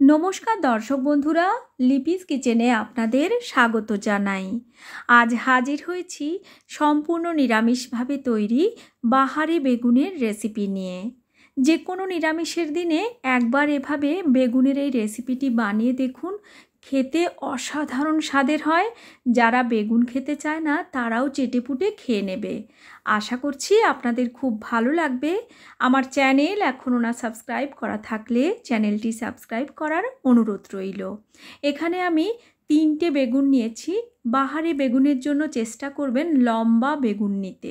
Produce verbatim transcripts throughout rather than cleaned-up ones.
নমস্কার দর্শক বন্ধুরা, লিপিস কিচেনে আপনাদের স্বাগত জানাই। আজ হাজির হয়েছি সম্পূর্ণ নিরামিষভাবে তৈরি বাহারি বেগুনের রেসিপি নিয়ে। যে কোনো নিরামিষের দিনে একবার এভাবে বেগুনের এই রেসিপিটি বানিয়ে দেখুন, খেতে অসাধারণ স্বাদের হয়। যারা বেগুন খেতে চায় না তারাও চেটেপুটে খেয়ে নেবে। আশা করছি আপনাদের খুব ভালো লাগবে। আমার চ্যানেল এখনও না সাবস্ক্রাইব করা থাকলে চ্যানেলটি সাবস্ক্রাইব করার অনুরোধ রইল। এখানে আমি তিনটে বেগুন নিয়েছি। বাহারি বেগুনের জন্য চেষ্টা করবেন লম্বা বেগুন নিতে।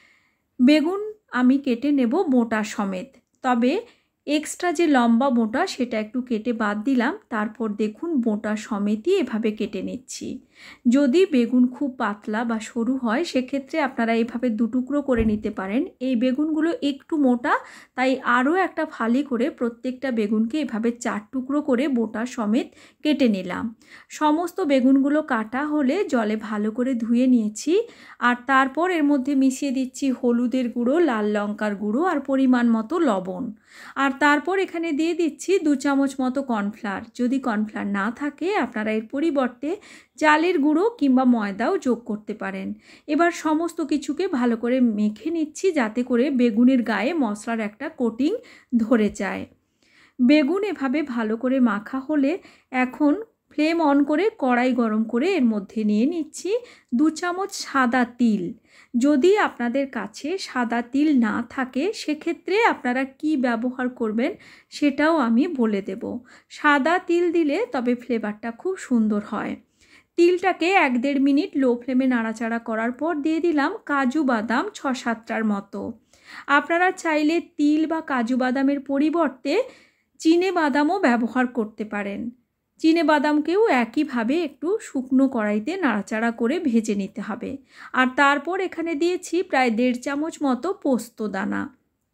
বেগুন আমি কেটে নেব বোঁটা সমেত, তবে এক্সট্রা যে লম্বা বোঁটা সেটা একটু কেটে বাদ দিলাম। তারপর দেখুন বোঁটা সমেতই এভাবে কেটে নিচ্ছি। যদি বেগুন খুব পাতলা বা সরু হয় সেক্ষেত্রে আপনারা এইভাবে দুটুকরো করে নিতে পারেন। এই বেগুনগুলো একটু মোটা, তাই আরও একটা ফালি করে প্রত্যেকটা বেগুনকে এভাবে চার টুকরো করে বোঁটা সমেত কেটে নিলাম। সমস্ত বেগুনগুলো কাটা হলে জলে ভালো করে ধুয়ে নিয়েছি। আর তারপর এর মধ্যে মিশিয়ে দিচ্ছি হলুদের গুঁড়ো, লাল লঙ্কার গুঁড়ো আর পরিমাণ মতো লবণ। আর তারপর এখানে দিয়ে দিচ্ছি দু চামচ মতো কর্নফ্লাওয়ার। যদি কর্নফ্লাওয়ার না থাকে আপনারা এর পরিবর্তে চালের গুঁড়ো কিংবা ময়দাও যোগ করতে পারেন। এবার সমস্ত কিছুকে ভালো করে মেখে নিচ্ছি যাতে করে বেগুনের গায়ে মশলার একটা কোটিং ধরে যায়। বেগুন এভাবে ভালো করে মাখা হলে এখন ফ্লেম অন করে কড়াই গরম করে এর মধ্যে নিয়ে নিচ্ছি দু চামচ সাদা তিল। যদি আপনাদের কাছে সাদা তিল না থাকে সেক্ষেত্রে আপনারা কি ব্যবহার করবেন সেটাও আমি বলে দেব। সাদা তিল দিলে তবে ফ্লেভারটা খুব সুন্দর হয়। তিলটাকে এক দেড় মিনিট লো ফ্লেমে নাড়াচাড়া করার পর দিয়ে দিলাম কাজু বাদাম ছ সাতটার মতো। আপনারা চাইলে তিল বা কাজু বাদামের পরিবর্তে চিনে বাদামও ব্যবহার করতে পারেন। চিনে বাদামকেও একইভাবে একটু শুকনো কড়াইতে নাড়াচাড়া করে ভেজে নিতে হবে। আর তারপর এখানে দিয়েছি প্রায় দেড় চামচ মতো পোস্ত দানা।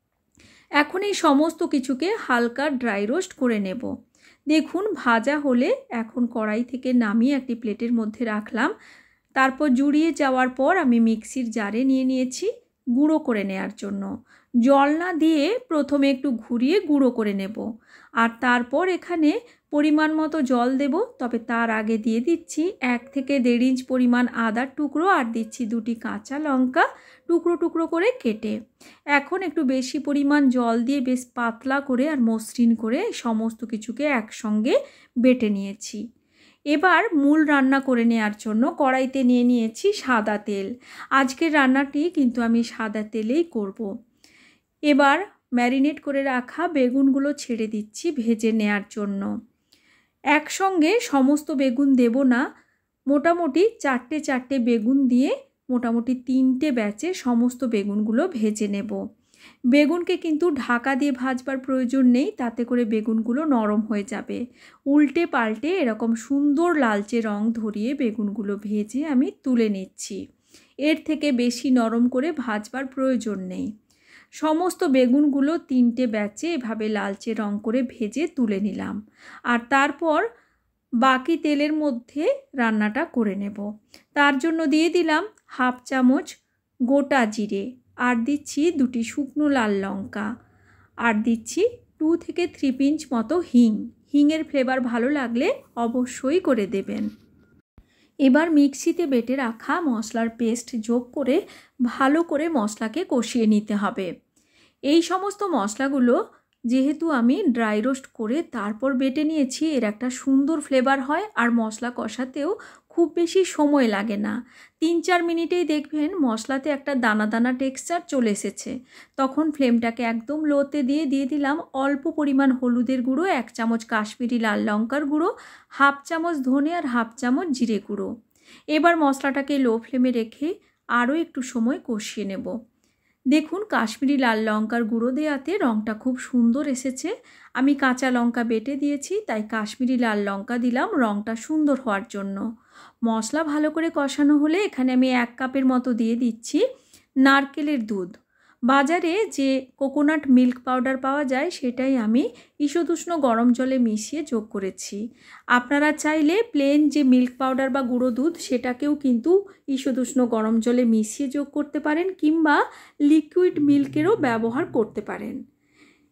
এখন এই সমস্ত কিছুকে হালকা ড্রাই রোস্ট করে নেব। দেখুন ভাজা হলে এখন কড়াই থেকে নামিয়ে একটি প্লেটের মধ্যে রাখলাম। তারপর জুড়িয়ে যাওয়ার পর আমি মিক্সির জারে নিয়ে নিয়েছি গুঁড়ো করে নেওয়ার জন্য। জল না দিয়ে প্রথমে একটু ঘুরিয়ে গুঁড়ো করে নেব। আর তারপর এখানে পরিমাণ মতো জল দেব, তবে তার আগে দিয়ে দিচ্ছি এক থেকে দেড় ইঞ্চ পরিমাণ আদার টুকরো আর দিচ্ছি দুটি কাঁচা লঙ্কা টুকরো টুকরো করে কেটে। এখন একটু বেশি পরিমাণ জল দিয়ে বেশ পাতলা করে আর মসৃণ করে সমস্ত কিছুকে একসঙ্গে বেটে নিয়েছি। এবার মূল রান্না করে নেওয়ার জন্য কড়াইতে নিয়ে নিয়েছি সাদা তেল। আজকের রান্নাটি কিন্তু আমি সাদা তেলেই করব। এবার ম্যারিনেট করে রাখা বেগুনগুলো ছেড়ে দিচ্ছি ভেজে নেওয়ার জন্য। একসঙ্গে সমস্ত বেগুন দেব না, মোটামুটি চারটে চারটে বেগুন দিয়ে মোটামুটি তিনটে ব্যাচে সমস্ত বেগুনগুলো ভেজে নেব। বেগুনকে কিন্তু ঢাকা দিয়ে ভাজবার প্রয়োজন নেই, তাতে করে বেগুনগুলো নরম হয়ে যাবে। উল্টে পাল্টে এরকম সুন্দর লালচে রং ধরিয়ে বেগুনগুলো ভেজে আমি তুলে নিচ্ছি। এর থেকে বেশি নরম করে ভাজবার প্রয়োজন নেই। সমস্ত বেগুনগুলো তিনটে ব্যাচে এভাবে লালচে রং করে ভেজে তুলে নিলাম। আর তারপর বাকি তেলের মধ্যে রান্নাটা করে নেব। তার জন্য দিয়ে দিলাম হাফ চামচ গোটা জিরে, আর দিচ্ছি দুটি শুকনো লাল লঙ্কা, আর দিচ্ছি টু থেকে থ্রি পিঞ্চ মতো হিং। হিংয়ের ফ্লেভার ভালো লাগলে অবশ্যই করে দেবেন। এবার মিক্সিতে বেটে রাখা মশলার পেস্ট যোগ করে ভালো করে মশলাকে কষিয়ে নিতে হবে। এই সমস্ত মশলাগুলো যেহেতু আমি ড্রাই রোস্ট করে তারপর বেটে নিয়েছি, এর একটা সুন্দর ফ্লেভার হয় আর মশলা কষাতেও খুব বেশি সময় লাগে না। তিন চার মিনিটেই দেখবেন মশলাতে একটা দানা দানা টেক্সচার চলে এসেছে। তখন ফ্লেমটাকে একদম লোতে দিয়ে দিয়ে দিলাম অল্প পরিমাণ হলুদের গুঁড়ো, এক চামচ কাশ্মীরি লাল লঙ্কার গুঁড়ো, হাফ চামচ ধনে আর হাফ চামচ জিরে গুঁড়ো। এবার মশলাটাকে লো ফ্লেমে রেখে আরও একটু সময় কষিয়ে নেব। দেখুন কাশ্মীরি লাল লঙ্কার গুঁড়ো দেওয়াতে রঙটা খুব সুন্দর এসেছে। আমি কাঁচা লঙ্কা বেটে দিয়েছি, তাই কাশ্মীরি লাল লঙ্কা দিলাম রঙটা সুন্দর হওয়ার জন্য। মশলা ভালো করে কষানো হলে এখানে আমি এক কাপের মতো দিয়ে দিচ্ছি নারকেলের দুধ। বাজারে যে কোকোনাট মিল্ক পাউডার পাওয়া যায় সেটাই আমি ঈষদুষ্ণ গরম জলে মিশিয়ে যোগ করেছি। আপনারা চাইলে প্লেন যে মিল্ক পাউডার বা গুঁড়ো দুধ সেটাকেও কিন্তু ঈষদুষ্ণ গরম জলে মিশিয়ে যোগ করতে পারেন, কিংবা লিকুইড মিল্কেরও ব্যবহার করতে পারেন।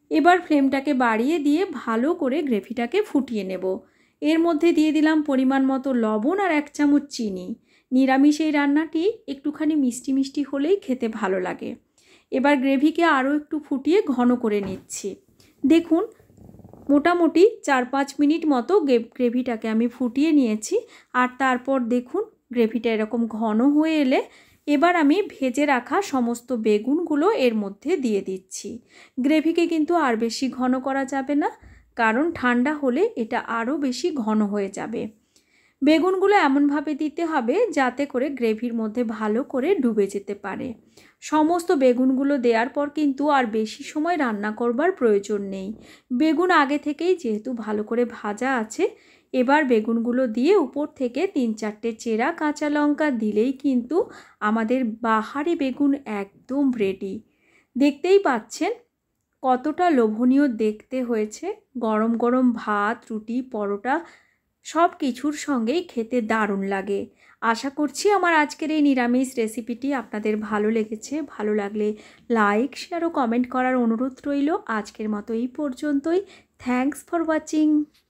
এবার ফ্লেমটাকে বাড়িয়ে দিয়ে ভালো করে গ্রেভিটাকে ফুটিয়ে নেব। এর মধ্যে দিয়ে দিলাম পরিমাণ মতো লবণ আর এক চামচ চিনি। নিরামিষ এই রান্নাটি একটুখানি মিষ্টি মিষ্টি হলেই খেতে ভালো লাগে। এবার গ্রেভিকে আরও একটু ফুটিয়ে ঘন করে নিচ্ছি। দেখুন মোটামুটি চার পাঁচ মিনিট মতো গ্রেভিটাকে আমি ফুটিয়ে নিয়েছি। আর তারপর দেখুন গ্রেভিটা এরকম ঘন হয়ে এলে এবার আমি ভেজে রাখা সমস্ত বেগুনগুলো এর মধ্যে দিয়ে দিচ্ছি। গ্রেভিকে কিন্তু আর বেশি ঘন করা যাবে না, কারণ ঠান্ডা হলে এটা আরও বেশি ঘন হয়ে যাবে। বেগুনগুলো এমনভাবে দিতে হবে যাতে করে গ্রেভির মধ্যে ভালো করে ডুবে যেতে পারে। সমস্ত বেগুনগুলো দেওয়ার পর কিন্তু আর বেশি সময় রান্না করবার প্রয়োজন নেই। বেগুন আগে থেকেই যেহেতু ভালো করে ভাজা আছে, এবার বেগুনগুলো দিয়ে উপর থেকে তিন চারটে চেরা কাঁচা লঙ্কা দিলেই কিন্তু আমাদের বাহারি বেগুন একদম রেডি। দেখতেই পাচ্ছেন কতটা লোভনীয় দেখতে হয়েছে। গরম গরম ভাত, রুটি, পরোটা সব কিছুর সঙ্গেই খেতে দারুণ লাগে। আশা করছি আমার আজকের এই নিরামিষ রেসিপিটি আপনাদের ভালো লেগেছে। ভালো লাগলে লাইক, শেয়ার ও কমেন্ট করার অনুরোধ রইল। আজকের মতো এই পর্যন্তই। Thanks for watching.